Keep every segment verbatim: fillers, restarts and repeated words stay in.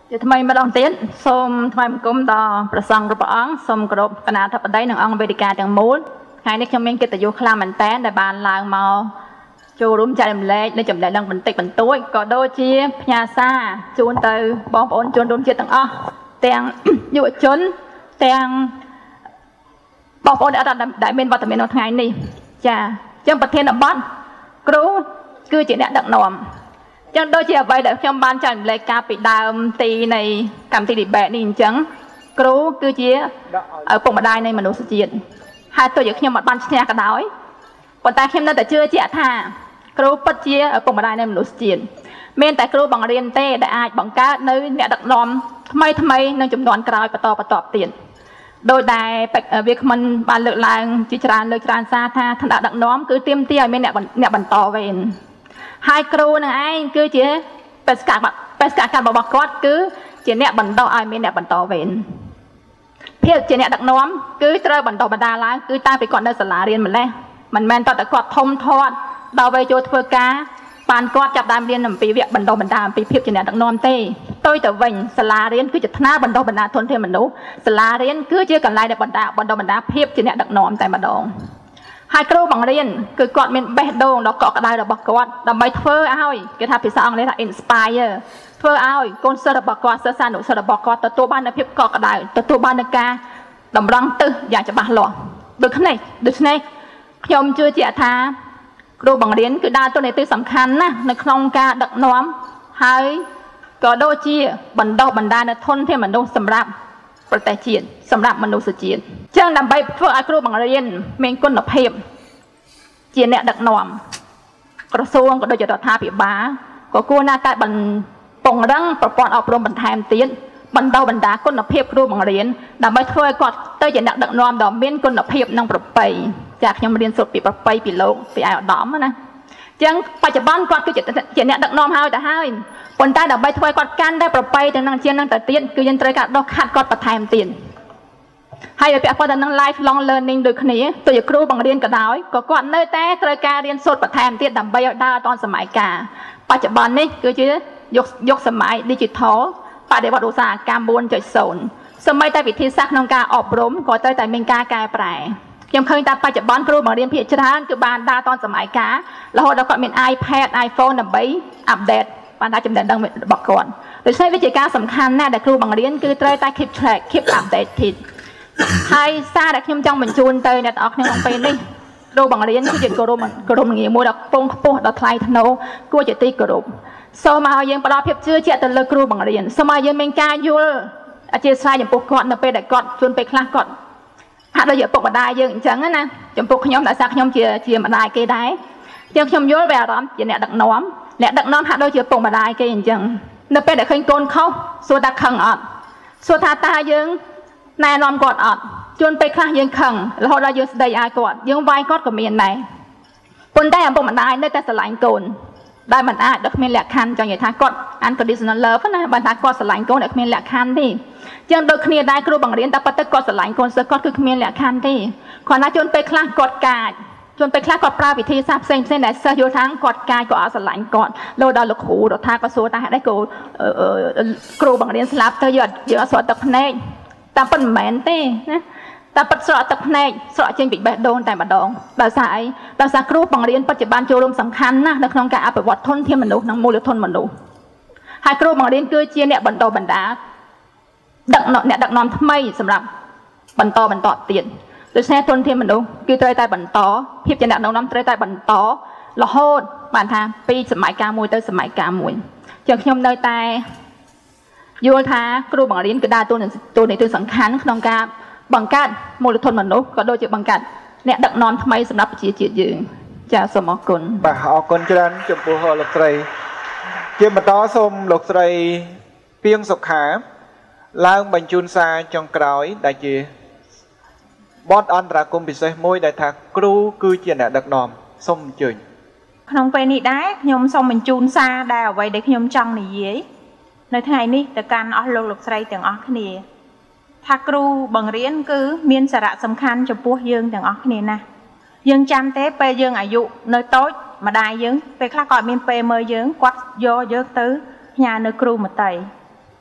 ជាថ្មីម្ដងទៀតសូមថ្វាយបង្គំដល់ព្រះសង្ឃគ្រប់ព្រះអង្គសូមគោរពគណៈអធិបតីនិងអង្គវេទិកាទាំងមូលថ្ងៃនេះខ្ញុំមានកិត្តិយសខ្លាំងមែនទែនដែលបានឡើងមកចូលរួមចែករំលែកនិងចំណេះដឹងបន្តិចបន្តួចក៏ដូចជាផ្ញើសារជូនទៅបងប្អូនជនរួមជាតិទាំងអស់ទាំងយុវជនទាំងបងប្អូនដែលមានវត្តមាននៅថ្ងៃនេះចាអញ្ចឹងប្រធានបទគ្រូគឺជាអ្នកដឹកនាំចឹងដូចជាអ្វីដែលខ្ញុំបានចែករំលែកកាលពីដើមទីនៃកម្មវិធី debate នេះអញ្ចឹងគ្រូគឺជាឪពុកម្ដាយនៃមនុស្សជាតិហើយទោះជាខ្ញុំមិនបានឈ្នះក៏ដោយប៉ុន្តែខ្ញុំនៅតែជឿជាក់ថាគ្រូពិតជាឪពុកម្ដាយនៃមនុស្សជាតិមានតែគ្រូបង្រៀនទេដែលអាចបង្កើតនៅអ្នកដឹកនាំថ្មីថ្មីនិងចំនួនក្រោយបន្តបន្តទៀតដោយដែលវាគ្មិនបានលើកឡើងជាច្រើនលើកច្រើនសារថាឋានៈដឹកនាំគឺទាមទារឲ្យមានអ្នកអ្នកបន្តវេនហើយគ្រូនឹងឯងគឺជាបេសកកម្មបេសកកម្មរបស់គាត់គឺជាអ្នកបន្តឲ្យមានអ្នកបន្តវេនភាពជាអ្នកដឹកនាំគឺត្រូវបន្តបណ្ដាឡើងគឺតាំងពីគាត់នៅសាលារៀនម្លេះមិនមែនតើគាត់ធំធាត់ដល់វ័យចូលធ្វើការបានគាត់ចាប់ដើមរៀនអំពីវគ្គបណ្ដុះបណ្ដាលអំពីភាពជាអ្នកដឹកនាំទេផ្ទុយទៅវិញសាលារៀនគឺជាថ្នាលបណ្ដុះបណ្ដាលធនធានមនុស្សសាលារៀនគឺជាកន្លែងដែលបណ្ដាបណ្ដុះបណ្ដាលភាពជាអ្នកដឹកនាំតែម្ដងហើយគ្រូបង្រៀនគឺគាត់មានបេះដូងដ៏កក់ក្ដៅរបស់គាត់ដើម្បីធ្វើឲ្យគេថាភាសាអង់គ្លេសថា inspire ធ្វើឲ្យកូនសិស្សរបស់គាត់សិស្សានុសិស្សរបស់គាត់ទទួលបាននូវភាពកក់ក្ដៅទទួលបាននូវការតម្រង់ទិសយ៉ាងច្បាស់លាស់ដូចនេះដូច្នេះខ្ញុំជឿជាក់ថាគ្រូបង្រៀនគឺដើរតួនាទីសំខាន់ណាស់នៅក្នុងការដឹកនាំហើយក៏ដូចជាបណ្ដុះបណ្ដាលនូវធនធានមនុស្សសម្រាប់ប្រទេសជាតិសម្រាប់មនុស្សជាតិចឹងដើម្បីធ្វើឲ្យគ្រូបង្រៀនមានគុណភាពជាអ្នកដឹកនាំក្រសួងក៏ដូចជារដ្ឋាភិបាលក៏គួរណាស់តែបន្តពង្រឹងប្រព័ន្ធអប់រំបន្ថែមទៀតបណ្ដុះបណ្ដាលគុណភាពគ្រូបង្រៀនដើម្បីធ្វើឲ្យគាត់ទៅជាអ្នកដឹកនាំដ៏មានគុណភាពនិងប្រពៃចាខ្ញុំរៀនសូត្រពីប្រពៃពីលោកពីអាយឧត្តមណាអញ្ចឹងបច្ចុប្បន្នគាត់គឺជាអ្នកដឹកនាំហើយទៅហើយប៉ុន្តែដើម្បីធ្វើឲ្យគាត់កាន់តែប្រពៃទៅនឹងជាងនឹងទៅទៀតគឺយើងត្រូវការដោះខាត់គាត់បន្ថែមទៀតហើយវាពាក់ព័ន្ធទៅនឹង lifelong learning ដូចគ្នាទោះជាគ្រូបង្រៀនក៏ដោយក៏គាត់នៅតែត្រូវការរៀនសូត្របន្ថែមទៀតដើម្បីឲ្យដើរទាន់សម័យកាលបច្ចុប្បន្ននេះគឺជាយុគយុគសម័យ digital បដិវត្តឧស្សាហកម្ម four point oh សម្បីតែវិធីសាស្ត្រក្នុងការអប់រំក៏ត្រូវតែមានការកែប្រែខ្ញុំឃើញថាបច្ចុប្បន្នគ្រូបង្រៀនភាគច្រើនគឺបានដើរទាន់សម័យកាលរហូតដល់គាត់មាន iPad iPhone ដើម្បីអាប់ដេតបានថាចំណេះដឹងរបស់គាត់ដូច្នេះវាជាការសំខាន់ណាស់ដែលគ្រូបង្រៀនគឺត្រូវតែ keep track keep updated ហើយសារដែលខ្ញុំចង់បញ្ជូនទៅអ្នកទាំងអស់គ្នាក្នុងពេលនេះគ្រូបង្រៀនគឺជាគោរពគោរពងារមួយដ៏ខ្ពង់ខ្ពស់ដ៏ថ្លៃថ្នូរគួរជាទីគោរពសូមឲ្យយើងផ្ដល់ភាពជឿជាក់ទៅលើគ្រូបង្រៀនសូមឲ្យយើងមានការយល់អធិស្ឋានចំពោះគាត់នៅពេលដែលគាត់ជួនពេលខ្លះគាត់ហាក់ដូចជាឪពុកម្ដាយយើងអញ្ចឹងណាចំពោះខ្ញុំដោយសារខ្ញុំជាជាម្ដាយគេដែរអញ្ចឹងខ្ញុំយល់vềអារម្មណ៍ជាអ្នកដឹកនាំអ្នកដឹកនាំហាក់ដូចជាឪពុកម្ដាយគេអញ្ចឹងនៅពេលដែលឃើញកូនខុសសួរថាខឹងអត់សួរថាតើយើងណែនាំគាត់អត់ជួនពេលខ្លះយើងខឹងរហូតដល់យើងស្ដីឲ្យគាត់យើងវាយគាត់ក៏មានដែរប៉ុន្តែឪពុកម្ដាយនៅតែស្រឡាញ់កូនដែលមិនអាចដល់គ្មានលក្ខខណ្ឌចង់និយាយថាគាត់ unconditional love ណាបើថាគាត់ស្រឡាញ់កូនដែលគ្មានលក្ខខណ្ឌទេអញ្ចឹងដូចគ្នាដែរគ្រូបង្រៀនតែប៉ុន្តែគាត់ស្រឡាញ់កូនសិស្សគាត់គឺគ្មានលក្ខខណ្ឌទេគ្រាន់តែជួនពេលខ្លះគាត់កាចជួនពេលខ្លះគាត់ប្រើវិធីសាស្ត្រផ្សេងផ្សេងដែលសិស្សយល់ថាគាត់កាចគាត់អត់ស្រឡាញ់គាត់លោដល់លោកគ្រូរដ្ឋាក៏សួរថាហេតុអីគ្រូគ្រូបង្រៀនស្លាប់ទៅយើងយើងអត់ស្រក់ទឹកភ្នែកតាមពិតមិនមែនទេណាតែពិតស្រក់ទឹកភ្នែកស្រក់ចេញពីបេះដូងតែម្ដងដោយសារអីដោយសារគ្រូបង្រៀនពិតជាបានចូលរួមសំខាន់ណាស់នៅក្នុងការអភិវឌ្ឍធនធានមនុស្សនិងមូលធនមនុស្សហើយគ្រូបង្រៀនគឺជាអ្នកបន្តបណ្ដាដឹកអ្នកដឹកនាំថ្មីសម្រាប់បន្តបន្តទៀតដូច្នេះធនធានមនុស្សគឺត្រូវតែបន្តភាពជាអ្នកដឹកនាំត្រូវតែបន្តរហូតបានថាពីសម័យកាលមួយទៅសម័យកាលមួយចឹងខ្ញុំនៅតែយល់ថាគ្រូបង្រៀនគឺដើរតួនាទីសំខាន់ក្នុងការបង្កើតមូលធនមនុស្សក៏ដូចជាបង្កើតអ្នកដឹកនាំថ្មីសម្រាប់ប្រជាជាតិយើងចាសូមអរគុណបាទអរគុណច្រើនចំពោះលោកស្រីជាបន្តសូមលោកស្រីពីងសុខាឡើងបញ្ជូនសារចុងក្រោយដែលជាបទអន្តរាគមន៍ពិសេសមួយដែលថាគ្រូគឺជាអ្នកដឹកនាំសូមអញ្ជើញក្នុងពេលនេះដែរខ្ញុំសូមបញ្ជូនសារដែលអ្វីដែលខ្ញុំចង់និយាយនៅថ្ងៃនេះទៅកាន់អស់លោកលោកស្រីទាំងអស់គ្នាថាគ្រូបង្រៀនគឺមានសារៈសំខាន់ចំពោះយើងទាំងអស់គ្នាណាយើងចាំទេពេលយើងអាយុនៅតូចម្ដាយយើងពេលខ្លះក៏អត់មានពេលមើលយើងគាត់យកយើងទៅផ្ញើនៅគ្រូមត្តេយ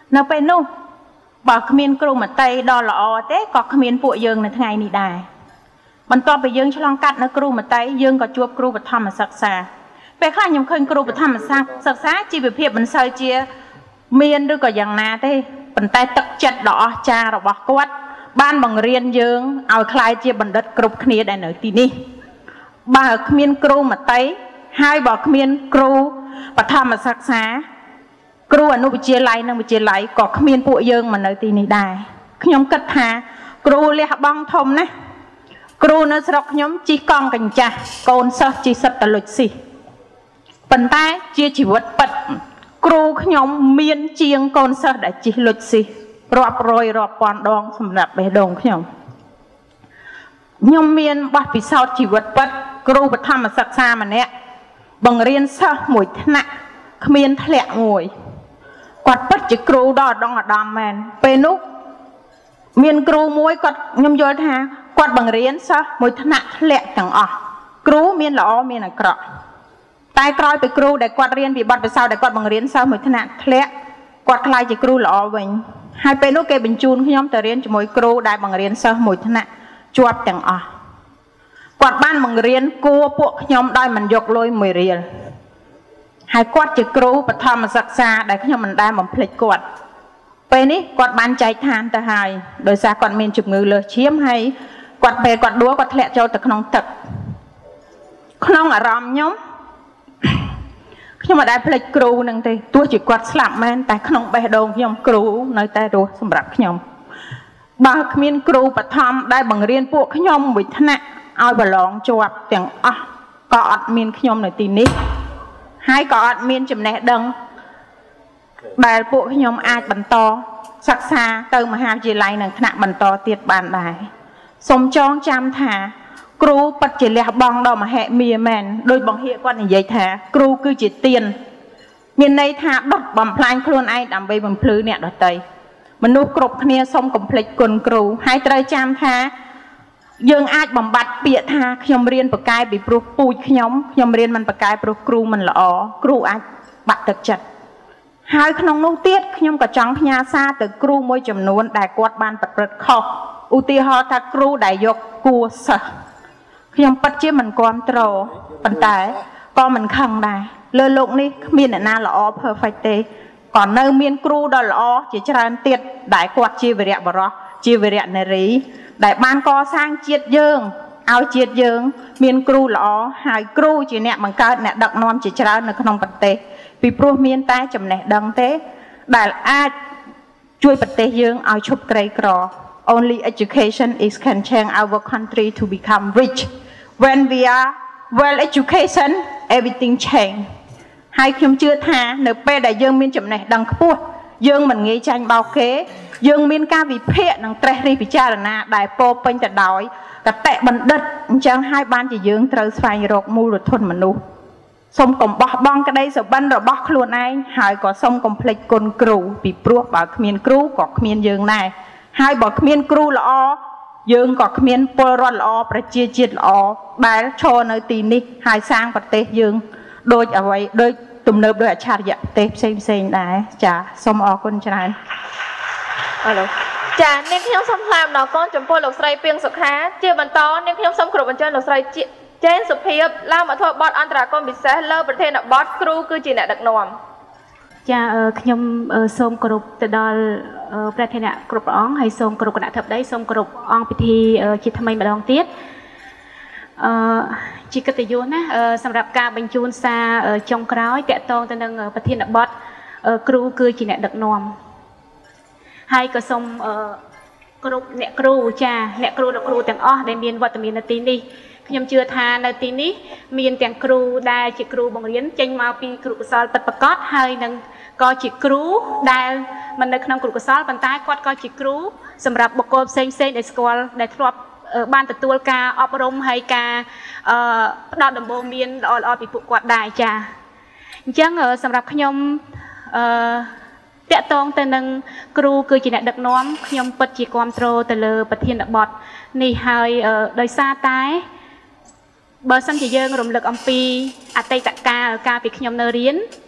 នៅពេលនោះបើគ្មានគ្រូមត្តេយ្យដ៏ល្អទេក៏គ្មានពួកយើងនៅថ្ងៃនេះដែរបន្ទាប់ពីយើងឆ្លងកាត់នៅគ្រូមត្តេយ្យយើងក៏ជួបគ្រូបឋមសិក្សាពេលខ្លះខ្ញុំឃើញគ្រូបឋមសិក្សាជីវភាពមិនសូវជាមានឬក៏យ៉ាងណាទេប៉ុន្តែទឹកចិត្តដ៏អស្ចារ្យរបស់គាត់បានបង្រៀនយើងឲ្យក្លាយជាបណ្ឌិតគ្រប់គ្នាដែលនៅទីនេះបើគ្មានគ្រូមត្តេយ្យហើយបើគ្មានគ្រូបឋមសិក្សាគ្រូអនុវិទ្យាល័យនិងវិទ្យាល័យក៏គ្មានពួកយើងមកនៅទីនេះដែរខ្ញុំគិតថាគ្រូលះបង់ធំណាស់គ្រូនៅស្រុកខ្ញុំជិះកង់កញ្ចាស់កូនសិស្សជិះសិតតលុចស៊ីប៉ុន្តែជាជីវិតពិតគ្រូខ្ញុំមានជាងកូនសិស្សដែលជិះលុចស៊ីរាប់រយរាប់ពាន់ដងសម្រាប់បេះដូងខ្ញុំខ្ញុំមានបទពិសោធន៍ជីវិតពិតគ្រូបឋមសិក្សាម្នាក់បង្រៀនសិស្សមួយថ្នាក់គ្មានធ្លាក់មួយគាត់ពិតជាគ្រូដ៏ឧត្តមឧត្តមមែនពេលនោះមានគ្រូមួយគាត់ខ្ញុំយល់ថាគាត់បង្រៀនសិស្សមួយថ្នាក់ធ្លាក់ទាំងអស់គ្រូមានល្អមានអាក្រក់តែក្រោយពីគ្រូដែលគាត់រៀនពីបទពិសោធន៍ដែលគាត់បង្រៀនសិស្សមួយថ្នាក់ធ្លាក់គាត់ខ្លាចជាគ្រូល្អវិញហើយពេលនោះគេបញ្ជូនខ្ញុំទៅរៀនជាមួយគ្រូដែលបង្រៀនសិស្សមួយថ្នាក់ជាប់ទាំងអស់គាត់បានបង្រៀនគួរពួកខ្ញុំដោយមិនយកលុយមួយរៀលហើយគាត់ជាគ្រូបឋមសិក្សាដែលខ្ញុំមិនដែលបំភ្លេចគាត់ពេលនេះគាត់បានចែកឋានទៅហើយដោយសារគាត់មានជំងឺលើសឈាមហើយគាត់ពេលគាត់ដួលគាត់ធ្លាក់ចូលទៅក្នុងទឹកក្នុងអារម្មណ៍ខ្ញុំខ្ញុំមិនដែលភ្លេចគ្រូនឹងទេទោះជាគាត់ស្លាប់មែនតែក្នុងបេះដូងខ្ញុំគ្រូនៅតែរស់សម្រាប់ខ្ញុំបើគ្មានគ្រូបឋមដែលបង្រៀនពួកខ្ញុំមួយថ្នាក់ឲ្យប្រឡងជាប់ទាំងអស់ក៏អត់មានខ្ញុំនៅទីនេះហើយក៏អត់មានចំណេះដឹងដែលពួកខ្ញុំអាចបន្តសិក្សាទៅមហាវិទ្យាល័យនិងថ្នាក់បន្តទៀតបានដែរសូមចងចាំថាគ្រូពិតជាលះបង់ដ៏មហិមាមែនដោយបង្ហាគាត់និយាយថាគ្រូគឺជាទានមានន័យថាដុតបំផ្លាញខ្លួនឯងដើម្បីបំភ្លឺអ្នកដទៃមនុស្សគ្រប់គ្នាសូមកុំភ្លេចគុណគ្រូហើយត្រូវចាំថាយើងអាចបំបត្តិពាក្យថាខ្ញុំរៀនបកកែពីព្រោះពូជខ្ញុំខ្ញុំរៀនមិនបកកែព្រោះគ្រូមិនល្អគ្រូអាចបាក់ទឹកចិត្តហើយក្នុងនោះទៀតខ្ញុំក៏ចង់ផ្ញើសារទៅគ្រូមួយចំនួនដែលគាត់បានប្រព្រឹត្តខុសឧទាហរណ៍ថាគ្រូដែលយកគួរសិស្សខ្ញុំពិតជាមិនគាំទ្រប៉ុន្តែក៏មិនខឹងដែរលើโลกនេះគ្មានអ្នកណាល្អ perfect ទេក៏នៅមានគ្រូដ៏ល្អជាច្រើនទៀតដែលគាត់ជាវីរៈបរិសជាវីរៈនារីដែលបានកសាងជាតិយើងឲ្យជាតិយើងមានគ្រូល្អហើយគ្រូជាអ្នកបង្កើតអ្នកដឹកនាំជាច្រើននៅក្នុងប្រទេសពីព្រោះមានតែចំណេះដឹងទេដែលអាចជួយប្រទេសយើងឲ្យឈប់ក្រីក្រ Only education is can change our country to become rich when we are well education everything change ហើយខ្ញុំជឿថានៅពេលដែលយើងមានចំណេះដឹងខ្ពស់យើងមិនងាយចាញ់បោកគេយើងមានការវិភាគនិងត្រេះរិះពិចារណាដែលពោពេញទៅដោយកតេបណ្ឌិតអញ្ចឹងហើយបានជាយើងត្រូវស្វែងរកមូលធនមនុស្សសូមកុំបោះបង់ក្តីសុបិនរបស់ខ្លួនឯងហើយក៏សូមកុំភ្លេចគុណគ្រូពីព្រោះបើគ្មានគ្រូក៏គ្មានយើងដែរហើយបើគ្មានគ្រូល្អយើងក៏គ្មានពលរដ្ឋល្អប្រជាជាតិល្អដែលឈរនៅទីនេះហើយសាងប្រទេសយើងដូចអ្វីដូចទំនើបដោយអច្ឆរិយៈប្រទេសផ្សេងផ្សេងដែរចាសូមអរគុណច្រើនអរចានាងខ្ញុំសូមថ្លែងអំណរគុណចំពោះលោកស្រីពីងសុខាជាបន្តនាងខ្ញុំសូមគោរពអញ្ជើញលោកស្រីចេនសុភាពឡើងមកធ្វើបទអន្តរាគមន៍ពិសេសលើប្រធានបទគ្រូគឺជាអ្នកដឹកនាំចាខ្ញុំសូមគោរពទៅដល់ព្រះធនៈគ្រប់ព្រះអង្គហើយសូមគោរពគណៈធិបតីសូមគោរពអង្គពិធីជាថ្មីម្ដងទៀតអឺជាកិត្តិយសណាសម្រាប់ការបញ្ជូនសារចុងក្រោយតាក់ទងទៅនឹងប្រធានបទគ្រូគឺជាអ្នកដឹកនាំហើយក៏សូមគ្រប់អ្នកគ្រូចាអ្នកគ្រូលោកគ្រូទាំងអស់ដែលមានវត្តមាននៅទីនេះខ្ញុំជឿថានៅទីនេះមានទាំងគ្រូដែលជាគ្រូបង្រៀនចេញមកពីគ្រូកុសលពិតប្រាកដហើយនឹងក៏ជាគ្រូដែលមិននៅក្នុងគ្រូកុសលប៉ុន្តែគាត់ក៏ជាគ្រូសម្រាប់បុគ្គលផ្សេងផ្សេងដែលស្គាល់ដែលធ្លាប់បានទទួលការអប់រំហើយការផ្ដល់ដំបូន្មានល្អល្អពីពួកគាត់ដែរចាអញ្ចឹងសម្រាប់ខ្ញុំអឺតាក់ទងទៅនឹងគ្រូគឺជាអ្នកដឹកនាំខ្ញុំពិតជាគ្រប់គ្រងទៅលើប្រធានបទនេះហើយដោយសារតែបើសិនជាយើងរំលឹកអំពីអតីតកាលកាលពីខ្ញុំនៅរៀន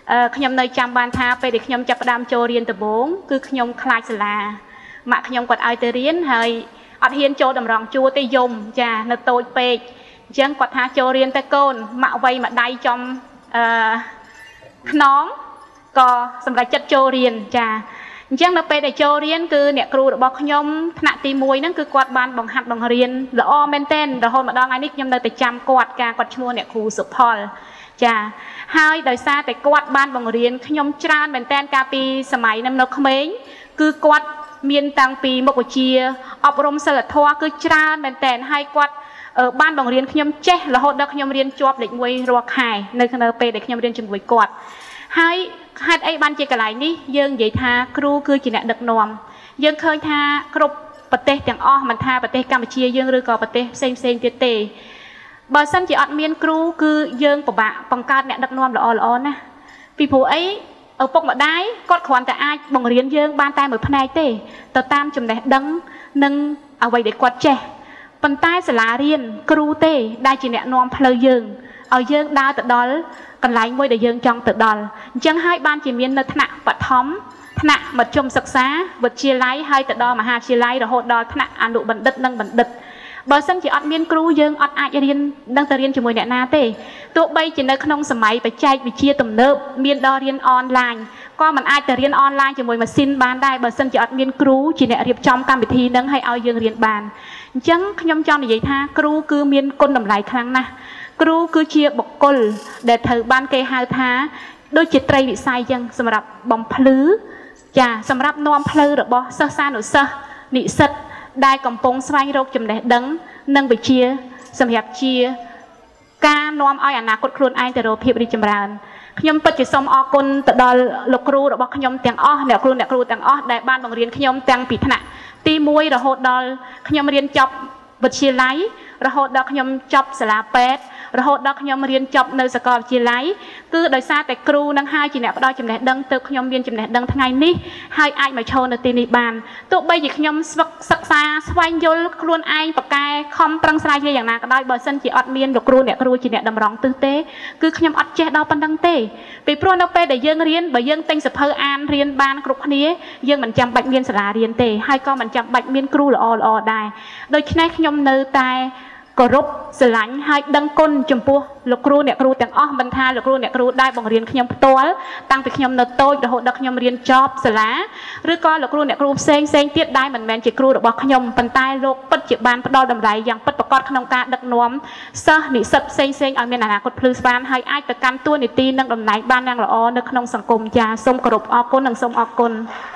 ខ្ញុំនៅចាំបានថាពេលដែលខ្ញុំចាប់ផ្ដើមចូលរៀនដំបូងគឺខ្ញុំខ្លាចសាលាម៉ាក់ខ្ញុំគាត់ឲ្យទៅរៀនហើយអត់ហ៊ានចូលតម្រង់ជួរទេយំចានៅតូចពេកអញ្ចឹងគាត់ថាចូលរៀនទៅកូនម៉ាក់វ័យមួយដៃចំអឺខ្នងក៏សម្រាប់ចិត្តចូលរៀនចាអញ្ចឹងនៅពេលដែលចូលរៀនគឺអ្នកគ្រូរបស់ខ្ញុំថ្នាក់ទីមួយហ្នឹងគឺគាត់បានបង្ហាត់បង្រៀនល្អមែនទែនរហូតមកដល់ថ្ងៃនេះខ្ញុំនៅតែចាំគាត់ការគាត់ឈ្មោះអ្នកគ្រូសុផលចាហើយដោយសារតែគាត់បានបង្រៀនខ្ញុំច្រើនមែនទែនកាលពីសម័យនៅក្មេងគឺគាត់មានតាំងពីមុខវិជ្ជាអប់រំសិលធម៌គឺច្រើនមែនទែនហើយគាត់បានបង្រៀនខ្ញុំចេះរហូតដល់ខ្ញុំរៀនជាប់លេខមួយរាល់ខែនៅក្នុងពេលដែលខ្ញុំរៀនជាមួយគាត់ហើយហេតុអីបានជាកន្លែងនេះយើងនិយាយថាគ្រូគឺជាអ្នកដឹកនាំយើងឃើញថាគ្រប់ប្រទេសទាំងអស់មិនថាប្រទេសកម្ពុជាយើងឬក៏ប្រទេសផ្សេងផ្សេងទៀតទេបើសិនជាអត់មានគ្រូគឺយើងពិបាកបង្កើតអ្នកដឹកនាំល្អល្អណាស់ពីព្រោះអីឪពុកម្ដាយគាត់គ្រាន់តែអាចបង្រៀនយើងបានតែមួយផ្នែកទេទៅតាមចំណេះដឹងនិងអ្វីដែលគាត់ចេះប៉ុន្តែសាលារៀនគ្រូទេដែលជាអ្នកនាំផ្លូវយើងឲ្យយើងដើរទៅដល់កន្លែងមួយដែលយើងចង់ទៅដល់អញ្ចឹងហើយបានជាមាននៅថ្នាក់បឋមថ្នាក់មធ្យមសិក្សាវិទ្យាល័យហើយទៅដល់មហាវិទ្យាល័យរហូតដល់ថ្នាក់អនុបណ្ឌិតនិងបណ្ឌិតបើសិនជាអត់មានគ្រូយើងអត់អាចរៀននឹងទៅរៀនជាមួយអ្នកណាទេទោះបីជានៅក្នុងសម័យបច្ចេកវិទ្យាទំនើបមានដល់រៀនអនឡាញក៏មិនអាចទៅរៀនអនឡាញជាមួយម៉ាស៊ីនបានដែរបើសិនជាអត់មានគ្រូជាអ្នករៀបចំកម្មវិធីនឹងឲ្យឲ្យយើងរៀនបានអញ្ចឹងខ្ញុំចង់និយាយថាគ្រូគឺមានគុណតម្លៃខ្លាំងណាស់គ្រូគឺជាបុគ្គលដែលត្រូវបានគេហៅថាដូចជាត្រីវិស័យចឹងសម្រាប់បំភ្លឺចាសម្រាប់នាំផ្លូវរបស់សិស្សានុសិស្សនិស្សិតដែលកំពុងស្វែងរកចំណេះដឹងនិងវិជ្ជាសម្រាប់ជាការនាំឲ្យអនាគតខ្លួនឯងទៅរកភាពរីកចម្រើនខ្ញុំពិតជាសូមអរគុណទៅដល់លោកគ្រូរបស់ខ្ញុំទាំងអស់អ្នកគ្រូអ្នកគ្រូទាំងអស់ដែលបានបង្រៀនខ្ញុំទាំងពីថ្នាក់ទីមួយរហូតដល់ខ្ញុំរៀនចប់វិទ្យាល័យរហូតដល់ខ្ញុំចប់សាលាពេទ្យរហូតដល់ខ្ញុំរៀនចប់នៅសាកលវិទ្យាល័យគឺដោយសារតែគ្រូនឹងហើយជាអ្នកផ្ដល់ចំណេះដឹងទៅខ្ញុំមានចំណេះដឹងថ្ងៃនេះហើយអាចមកឈរនៅទីនេះបានទោះបីជាខ្ញុំស្វឹកសិក្សាស្វែងយល់ខ្លួនឯងប្រកែខំប្រឹងស្រាវជ្រាវយ៉ាងណាក៏ដោយបើសិនជាអត់មានលោកគ្រូអ្នកគ្រូជាអ្នកតម្រង់ទិសទេគឺខ្ញុំអត់ចេះដល់ប៉ុណ្្នឹងទេពីព្រោះនៅពេលដែលយើងរៀនបើយើងទិញសៀវភៅអានរៀនបានគ្រប់គ្នាយើងមិនចាំបាច់មានសាលារៀនទេហើយក៏មិនចាំបាច់មានគ្រូល្អល្អដែរដូច្នេះខ្ញុំនៅតែគោរពស្រឡាញ់ហើយដឹងគុណចំពោះលោកគ្រូអ្នកគ្រូទាំងអស់មិនថាលោកគ្រូអ្នកគ្រូដែលបង្រៀនខ្ញុំផ្ទាល់តាំងពីខ្ញុំនៅតូចរហូតដល់ខ្ញុំរៀនចប់សាលាឬក៏លោកគ្រូអ្នកគ្រូផ្សេងផ្សេងទៀតដែលមិនមែនជាគ្រូរបស់ខ្ញុំប៉ុន្តែលោកពិតជាបានផ្ដល់តម្លៃយ៉ាងពិតប្រាកដក្នុងការដឹកនាំសិស្សនិស្សិតផ្សេងផ្សេងឲ្យមានអនាគតភ្លឺស្វាងហើយអាចទៅកាន់តួនាទីនិងតំណែងបានយ៉ាងល្អនៅក្នុងសង្គមចាសូមគោរពអរគុណនិងសូមអរគុណ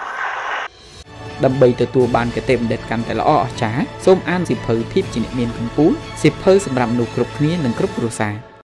ដើម្បីទទួលបានគតិបណ្ឌិតកាន់តែល្អអស្ចារ្យសូមអានសៀវភៅភាពជាអ្នកមានកម្ពុជាសៀវភៅសម្រាប់មនុស្សគ្រប់គ្នានិងគ្រប់គ្រួសារ